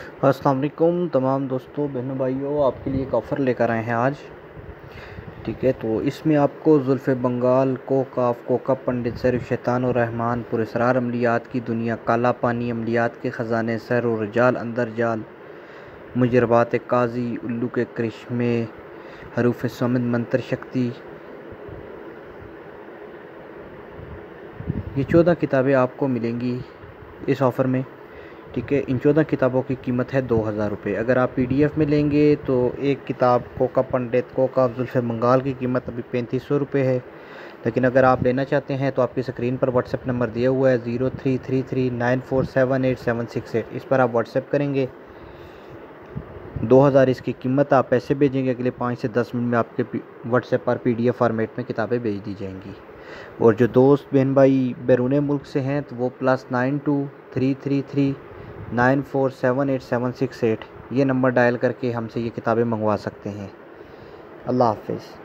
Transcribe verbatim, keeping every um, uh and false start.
अस्सलाम वालेकुम तमाम दोस्तों बहनों भाइयों, आपके लिए एक ऑफ़र लेकर आए हैं आज। ठीक है, तो इसमें आपको जुल्फ़े बंगाल, कोकाफ, कोका पंडित, सैर शैतान और रहमान, पुरस्रार अमलियात की दुनिया, काला पानी, अमलियात के ख़जाने, सैर और रिजाल अंदर जाल, मुजरबात काजी, उल्लू के करिश्मे, हरूफ समद, मंत्र शक्ति, ये चौदह किताबें आपको मिलेंगी इस ऑफ़र में। ठीक है, इन चौदह किताबों की कीमत है दो हज़ार रुपये। अगर आप पीडीएफ में लेंगे तो एक किताब कोका पंडित, कोका जुल्फ़े बंगाल की कीमत अभी पैंतीस सौ रुपये है। लेकिन अगर आप लेना चाहते हैं तो आपकी स्क्रीन पर व्हाट्सएप नंबर दिया हुआ है zero three three three nine four seven eight seven six eight. इस पर आप व्हाट्सएप करेंगे, दो हज़ार इसकी कीमत, आप पैसे भेजेंगे, अगले पाँच से दस मिनट में आपके व्हाट्सएप पर पीडीएफ फॉर्मेट में किताबें भेज दी जाएंगी। और जो दोस्त बहन भाई बैरून मुल्क से हैं तो वो plus nine two three three three nine four seven eight seven six eight ये नंबर डायल करके हमसे ये किताबें मंगवा सकते हैं। अल्लाह हाफ़िज़।